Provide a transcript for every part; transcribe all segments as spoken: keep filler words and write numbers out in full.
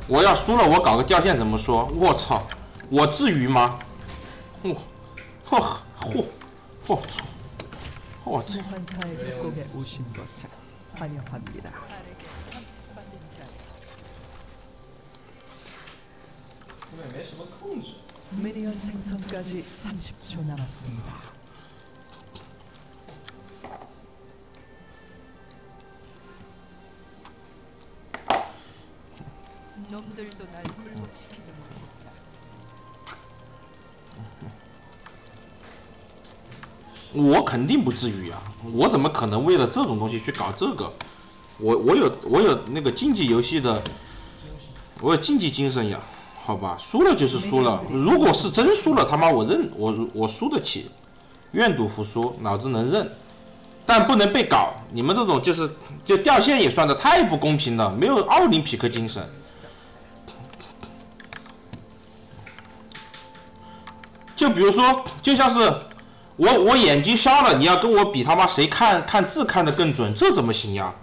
我要输了，我搞个掉线怎么说？我操，我至于吗？我，嚯嚯嚯操！我操！ 因为没什么控制。 미니언 생성까지 삼십 초 남았습니다. 놈들도 날 굴복시키지 못했다. 我肯定不至于啊！我怎么可能为了这种东西去搞这个？我我有我有那个竞技游戏的，我有竞技精神呀。 好吧，输了就是输了。如果是真输了，他妈我认，我我输得起，愿赌服输，脑子能认，但不能被搞。你们这种就是就掉线也算的太不公平了，没有奥林匹克精神。就比如说，就像是我我眼睛瞎了，你要跟我比他妈谁看看字看得更准，这怎么行呀？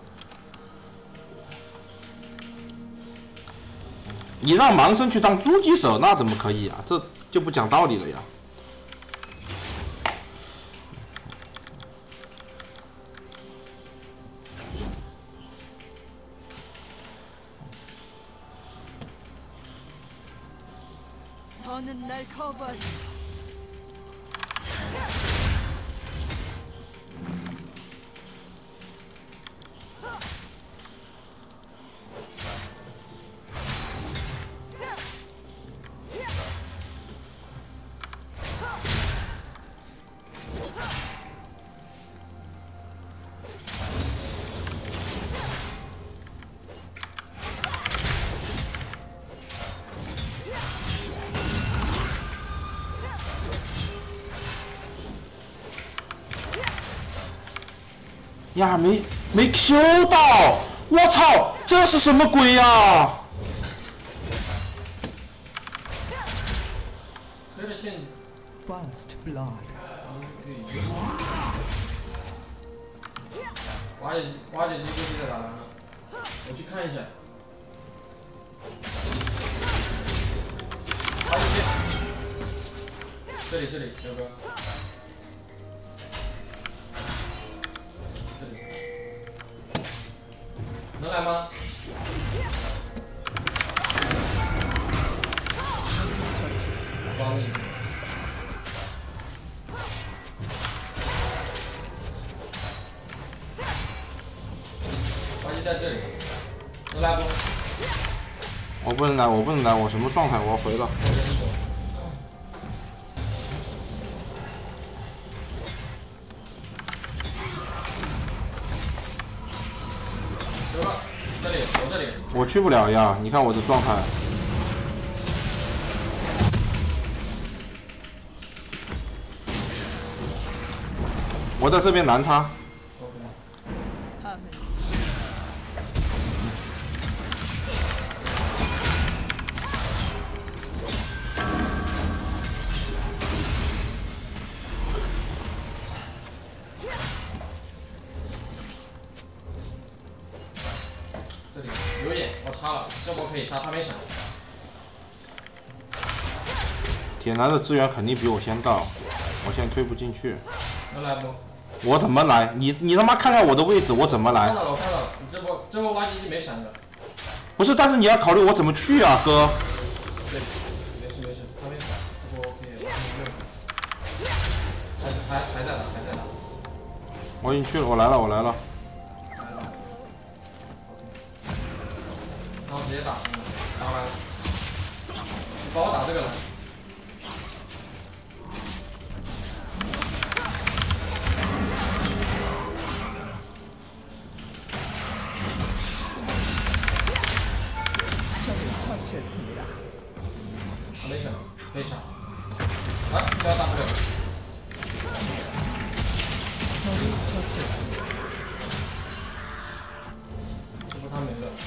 你让盲僧去当狙击手，那怎么可以啊？这就不讲道理了呀！呀，没没 Q 到！我操，这是什么鬼呀？ 推着线。 First blood。 瓦解瓦解机估计在打完了，我去看一下。瓦解机，这里这里，小哥。 能来吗？帮你。关机在这里，能来不？ 我不能来，我不能来，我什么状态？我要回了。 这里，我这里。 我去不了呀，你看我的状态。我在这边拦他。 这里有眼，我插了，这波可以杀，他没闪。 铁男的资源肯定比我先到，我现在推不进去。 能来不？ 我怎么来？你你他妈看看我的位置，我怎么来？ 看到了，我看到了，你这波这波挖机机没闪的。 不是，但是你要考虑我怎么去啊，哥。 对，没事没事，他没闪，这波 OK， 还还还在打，还在打。 我已经去了，我来了，我来了。 然后直接打生了，打完了，你帮我打这个了。我没闪，可以闪。啊，不要打不了。这波他没了。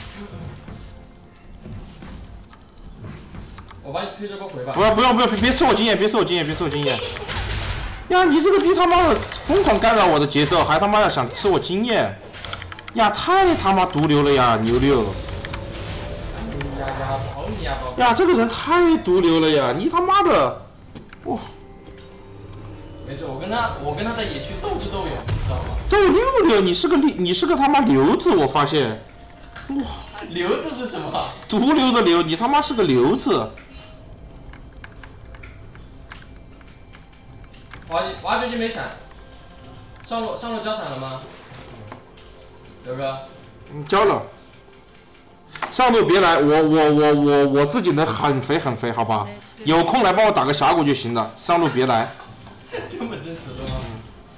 我把你推这波回吧。 不要不要不要，别吃我经验，别吃我经验，别吃我经验。呀，你这个逼他妈的疯狂干扰我的节奏，还他妈的想吃我经验，呀，太他妈毒瘤了呀，牛六。 呀呀， 保你啊，宝贝。 呀，这个人太毒瘤了呀！你他妈的，哇！ 没事，我跟他，我跟他在野区斗智斗勇，知道吗？ 斗六六，你是个你你是个他妈瘤子，我发现。哇！ 瘤子是什么？ 毒瘤的瘤，你他妈是个瘤子。 挖挖掘机没闪，上路上路交闪了吗？刘哥， 嗯，交了。上路别来，我我我我我自己能很肥很肥，好吧？有空来帮我打个峡谷就行了。上路别来。 这么真实的吗？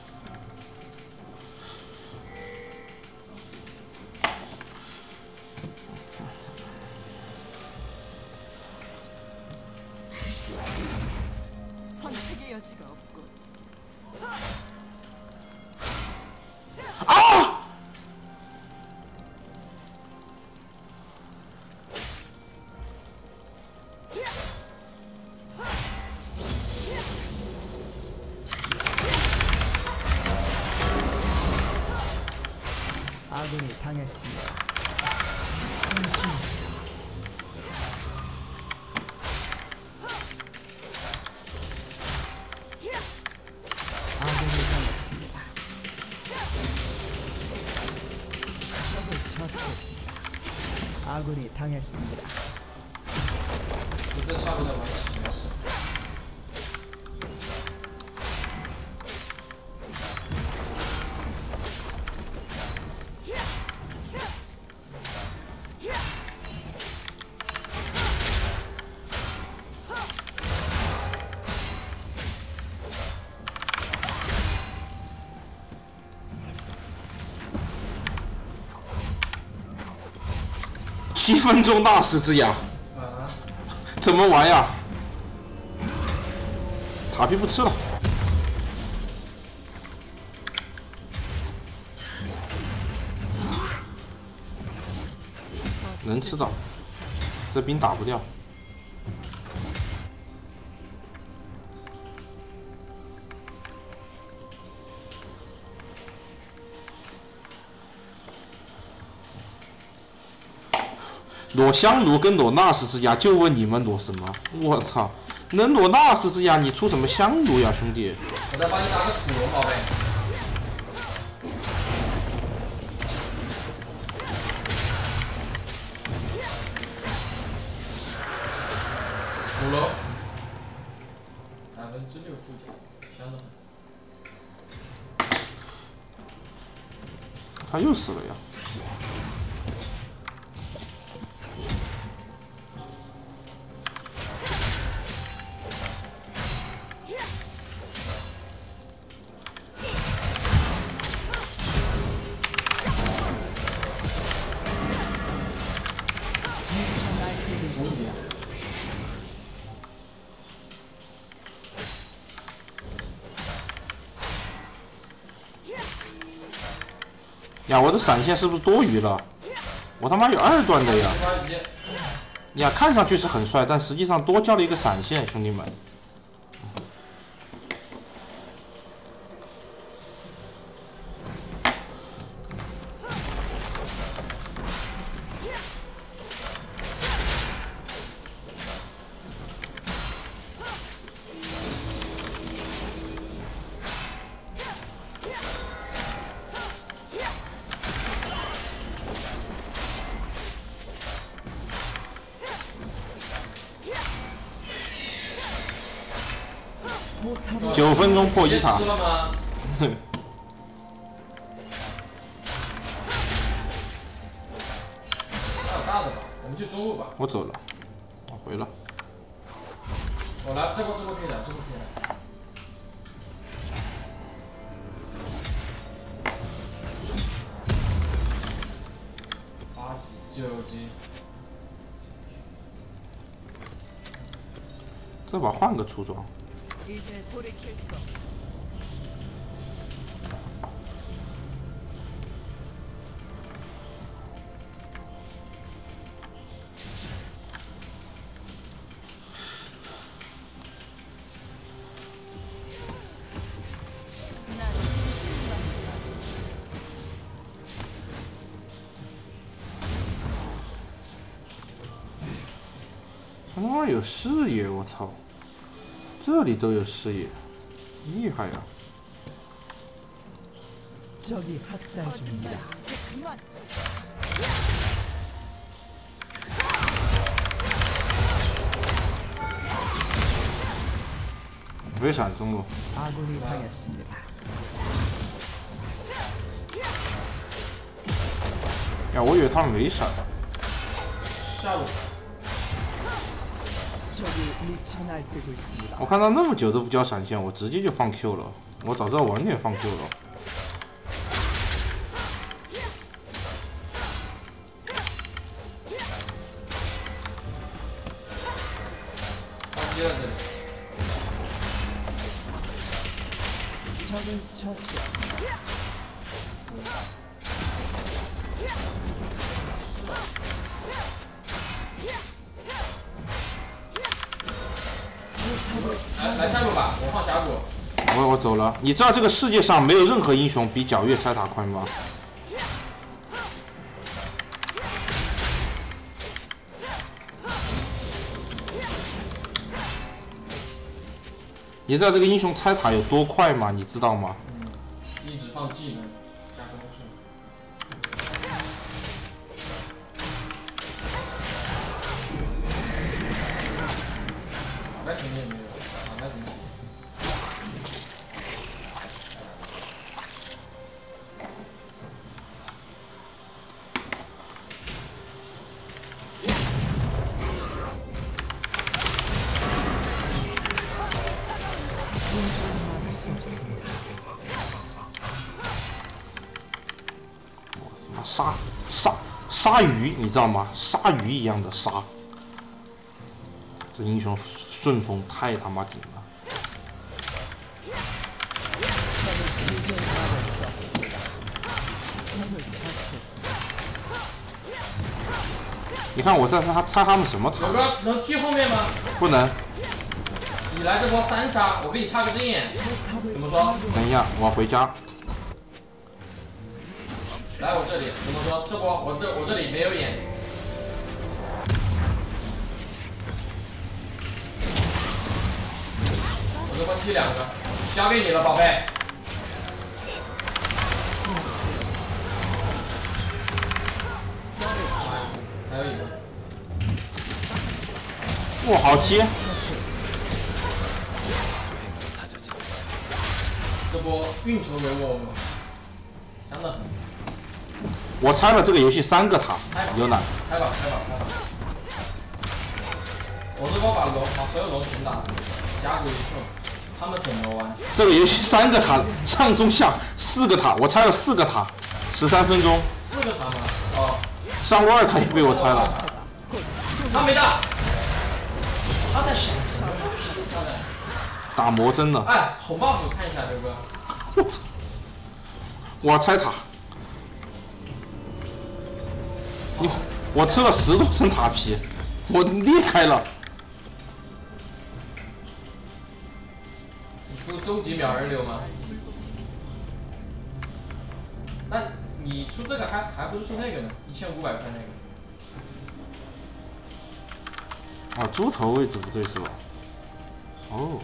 啊！ 아군이 당했습니다. 아군이 당했습니다. 적을 처치했습니다. 아군이 당했습니다. 我这下路在玩什么事？ 七分钟大师之牙， 啊？ 怎么玩呀？塔皮不吃了，能吃到，这兵打不掉。裸香炉跟裸纳斯之牙，就问你们裸什么？我操！能裸纳斯之牙，你出什么香炉呀，兄弟？ 我再帮你打个土龙，宝贝。土龙，百分之六附加，香的很。 他又死了呀！ 呀，我的闪现是不是多余了？我他妈有二段的呀！呀，看上去是很帅，但实际上多交了一个闪现，兄弟们。九分钟破一塔。 吃了吗？还有大的吧，我们去中路吧。 我走了，我回了。 我来，这波这波可以来，这波可以来。八级、九级。 这把换个出装。 이제 돌이킬 수 없어. 他妈有视野，我操！这里都有视野，厉害呀、啊！ 적이 학살 중입니다. 그만. 没闪中路。 아군이 당했습니다. 呀，我以为他们没闪。 下路。 적이 미쳐 날뛰고 있습니다. 我看他那么久都不交闪现，我直接就放 Q 了。我早知道晚点放 Q 了。 接了这里。 적을 처치했습니다. 포탑을 来来下路吧，我放峡谷。 我我走了。你知道这个世界上没有任何英雄比皎月拆塔快吗？你知道这个英雄拆塔有多快吗？你知道吗？ 嗯，一直放技能加攻势。那肯定没有，啊，那肯定。 鲨鲨鲨鱼，你知道吗？鲨鱼一样的鲨。这英雄顺风太他妈顶了。你看我在他猜他们什么塔？ 有个能踢后面吗？ 不能。 你来这波三杀，我给你插个针眼，怎么说？ 等一下，我要回家。 来我这里怎么说？这波我这我这里没有眼。我这波踢两个，交给你了，宝贝。还有一个。 哇，好接！ 这波运筹帷幄，相当狠。 我拆了这个游戏三个塔，有奶。 拆吧，拆吧，拆吧！我这波把龙，把所有龙全打了，峡谷一顺，他们怎么玩？ 这个游戏三个塔，上中下四个塔，我拆了四个塔，十三分钟。 四个塔吗？哦。 上路二塔也被我拆了。 他没打，他在闪什么？他在打魔针了。 哎，红 buff 看一下，刘哥。 我操！我拆塔。 你我吃了十多层塔皮，我裂开了。 你出终极秒人流吗？那你出这个还还不是出那个呢？一千五百块那个。 啊，猪头位置不对是吧？哦。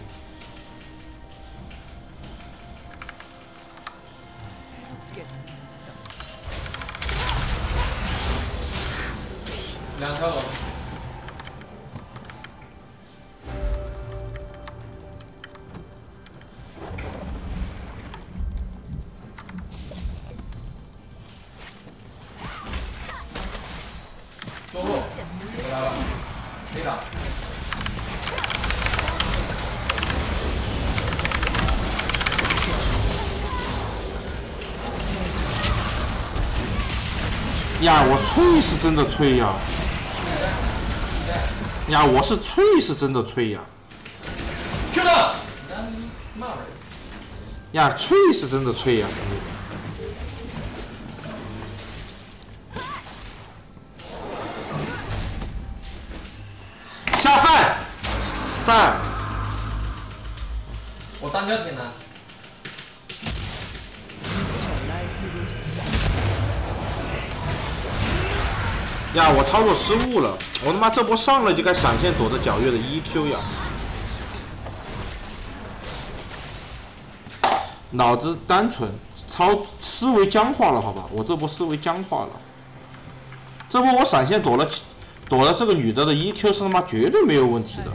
两条龙。中路回来了，可以打。 呀，我脆是真的脆呀！呀，我是脆是真的脆呀！ Q 的，骂人。 呀，脆是真的脆呀！下饭，饭。 我单挑挺难。 呀，我操作失误了，我他妈这波上来就该闪现躲着皎月的 E Q 呀！脑子单纯，操思维僵化了，好吧，我这波思维僵化了。这波我闪现躲了躲了这个女的的 E Q 是他妈绝对没有问题的。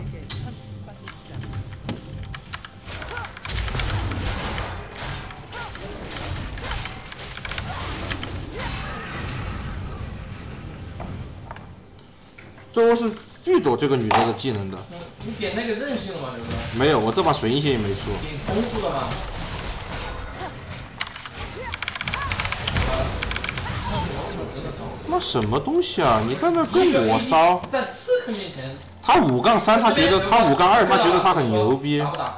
这波是拒躲这个女的的技能的。 嗯，你点那个韧性了吗，刘哥？ 没有，我这把水银鞋也没出。 点功夫了吗？ 那什么东西啊？你在那跟我烧？ 在刺客面前， 他五杠三，他觉得他五杠二，他觉得他很牛逼。 打不打？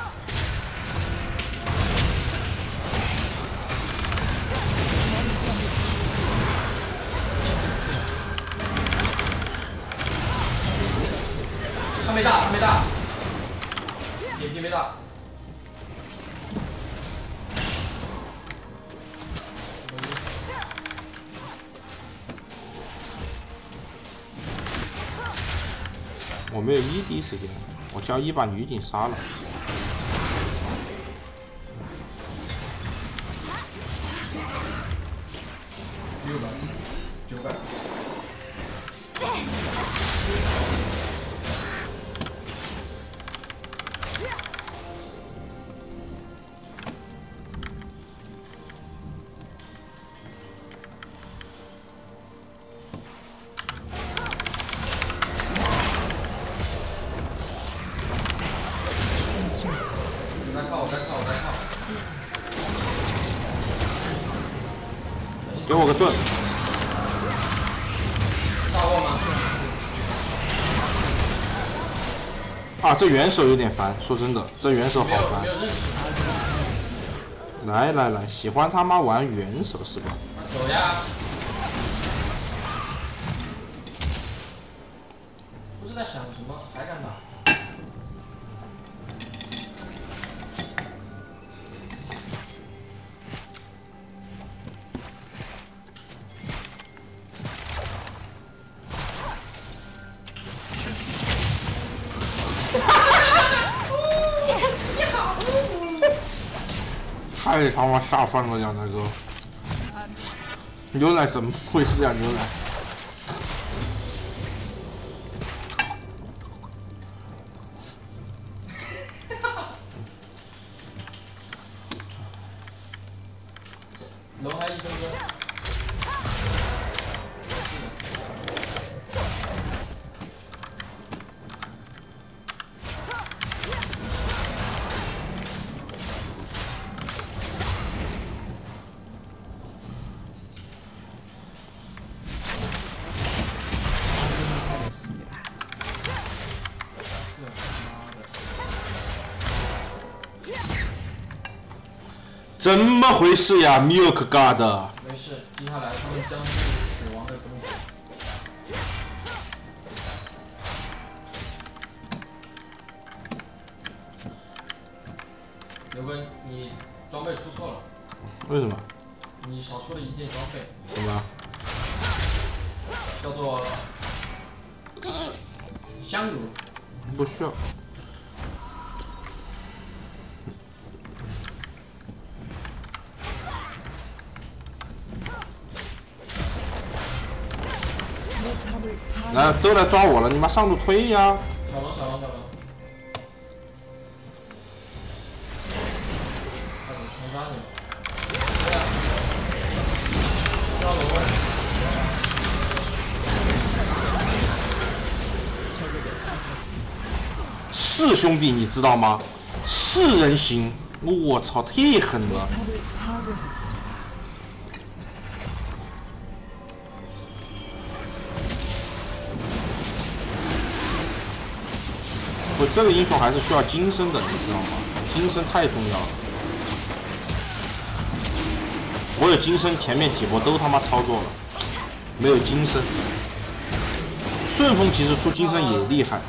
他没大，他没大，点击没大。 我没有 E D 时间，我交一把女警杀了。 六百，九百。我在靠，我在靠，我在靠。 给我个盾。 大过吗？ 啊，这元首有点烦，说真的，这元首好没有烦没。有认识。 来来来，喜欢他妈玩元首是吧？ 走呀！不是在想什么，还敢打？ 太他妈下饭了呀，那个牛奶怎么回事呀，牛奶？ 楼还一分钟。 怎么回事呀 ，Milk God？ 没事，接下来他们将是死亡的终结。刘根，你装备出错了， 为什么？ 你少出了一件装备， 什么？ 叫做香炉。 不需要。来，都来抓我了，你妈上路推呀！ 小龙，小龙，小龙。快点全抓你！对呀。抓龙啊！ 是兄弟，你知道吗？是人形，我操，太狠了！不，这个英雄还是需要金身的，你知道吗？金身太重要了。我有金身，前面几波都他妈操作了，没有金身。顺风其实出金身也厉害。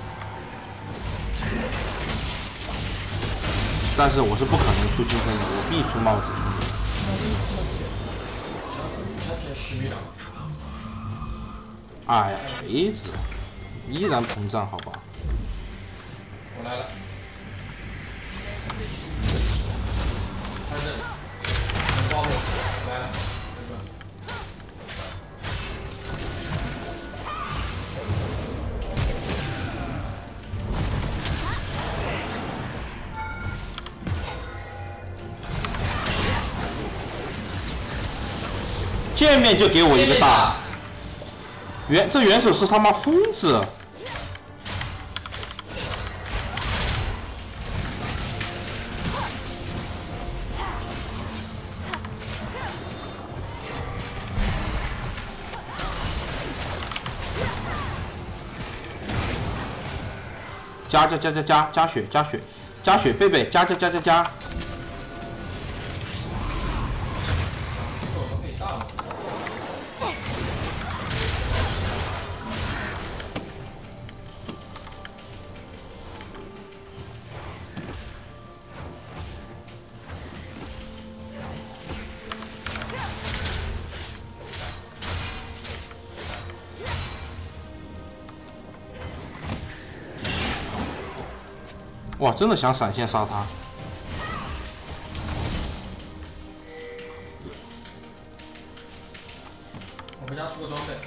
但是我是不可能出金身的，我必出帽子。 小铁十米了。 哎呀，锤子，依然膨胀，好吧。 我来了。看这里，能包我来了，这个。 见面就给我一个大。元这元首是他妈疯子。 加加加加加加血加血加血贝贝加加加加加。哇，真的想闪现杀他！ 我回家出个装备。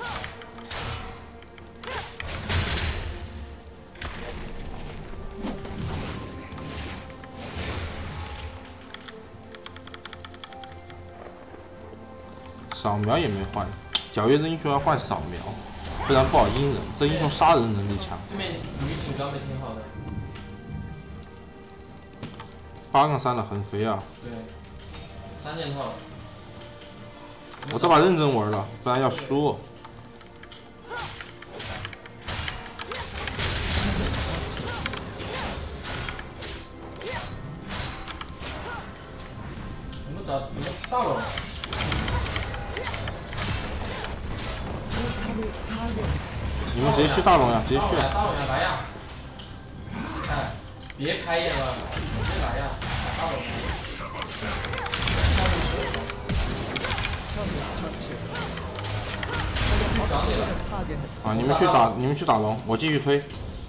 扫描也没换，皎月这英雄要换扫描，不然不好阴人。这英雄杀人能力强。 对面女警装备挺好的。 八杠三的横飞啊！ 对，三件套。 我这把认真玩了，不然要输。 怎么找？怎么到了？ 你们直接去大龙呀，直接去。 大龙呀，来呀！哎，别开眼了，直接来呀！ 啊！你们去打，你们去打龙，我继续推。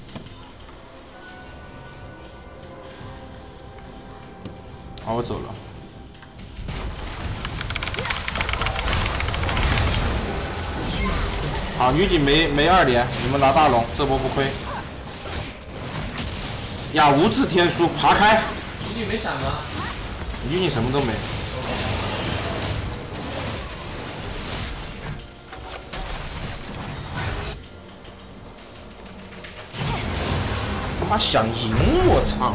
好，我走了。好，女警没没二连，你们拿大龙，这波不亏。呀，无字天书，爬开！ 女警没闪吗？ 女警什么都没。 他妈想赢我操！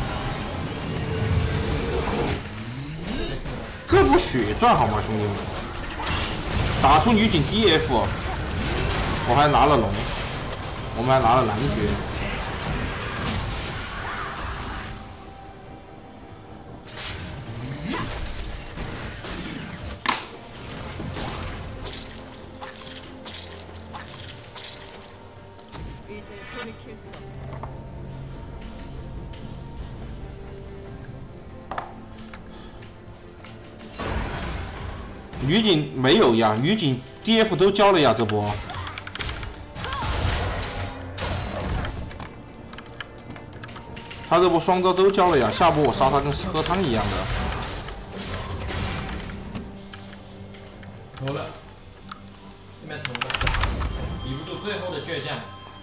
这波血赚好吗，兄弟们？打出女警 D F， 我还拿了龙，我们还拿了男爵。女警没有呀，女警 D F 都交了呀，这波。他这波双招都交了呀，下波我杀他跟喝汤一样的。 投了，这边投了，抵不住最后的倔强。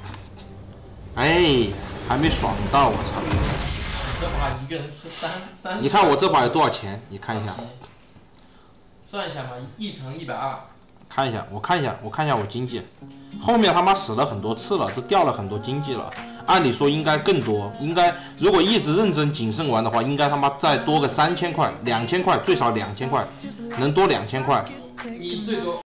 哎，还没爽到，我操！ 你这把一个人吃三三。 你看我这把有多少钱？你看一下。 算一下嘛，一乘一百二。 看一下，我看一下，我看一下我经济，后面他妈死了很多次了，都掉了很多经济了。按理说应该更多，应该如果一直认真谨慎玩的话，应该他妈再多个三千块、两千块，最少两千块，能多两千块。 你最多